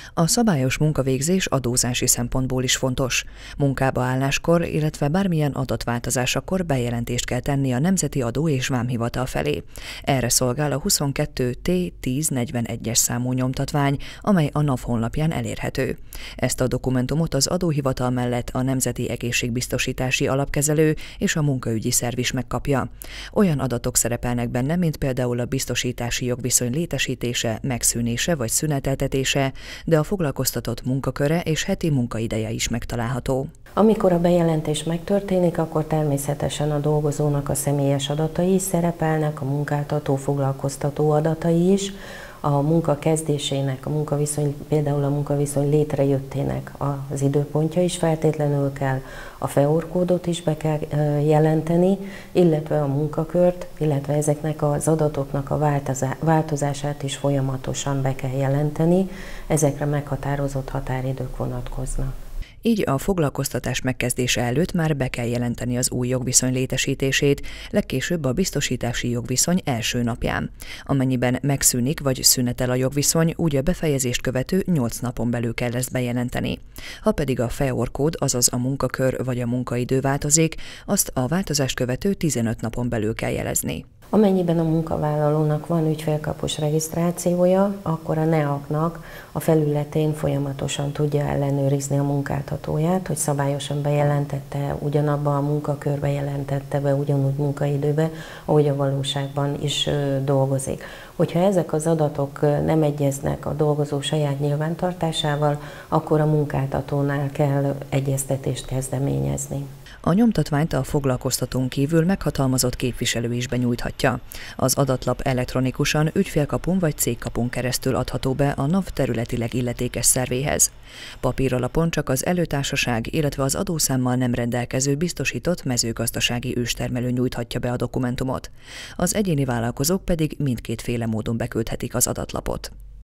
A szabályos munkavégzés adózási szempontból is fontos. Munkába álláskor, illetve bármilyen adatváltozásakor bejelentést kell tenni a Nemzeti Adó- és Vámhivatal felé. Erre szolgál a 22 T1041-es számú nyomtatvány, amely a NAV honlapján elérhető. Ezt a dokumentumot az adóhivatal mellett a Nemzeti Egészségbiztosítási Alapkezelő és a munkaügyi szerv is megkapja. Olyan adatok szerepelnek benne, mint például a biztosítási jogviszony létesítése, megszűnése vagy szüneteltetése, de a foglalkoztatott munkaköre és heti munkaideje is megtalálható. Amikor a bejelentés megtörténik, akkor természetesen a dolgozónak a személyes adatai is szerepelnek, a munkáltató, foglalkoztató adatai is, a munka kezdésének, például a munkaviszony létrejöttének az időpontja is feltétlenül kell, a FEOR kódot is be kell jelenteni, illetve a munkakört, illetve ezeknek az adatoknak a változását is folyamatosan be kell jelenteni, ezekre meghatározott határidők vonatkoznak. Így a foglalkoztatás megkezdése előtt már be kell jelenteni az új jogviszony létesítését, legkésőbb a biztosítási jogviszony első napján. Amennyiben megszűnik vagy szünetel a jogviszony, úgy a befejezést követő 8 napon belül kell ezt bejelenteni. Ha pedig a FEOR kód, azaz a munkakör vagy a munkaidő változik, azt a változást követő 15 napon belül kell jelezni. Amennyiben a munkavállalónak van ügyfélkapus regisztrációja, akkor a NEAK-nak a felületén folyamatosan tudja ellenőrizni a munkáltatóját, hogy szabályosan bejelentette, ugyanabba a munkakörbe jelentette be, ugyanúgy munkaidőbe, ahogy a valóságban is dolgozik. Hogyha ezek az adatok nem egyeznek a dolgozó saját nyilvántartásával, akkor a munkáltatónál kell egyeztetést kezdeményezni. A nyomtatványt a foglalkoztatón kívül meghatalmazott képviselő is benyújthatja. Az adatlap elektronikusan ügyfélkapun vagy cégkapun keresztül adható be a NAV területileg illetékes szervéhez. Papíralapon csak az előtársaság, illetve az adószámmal nem rendelkező biztosított mezőgazdasági őstermelő nyújthatja be a dokumentumot. Az egyéni vállalkozók pedig mindkétféle módon beküldhetik az adatlapot.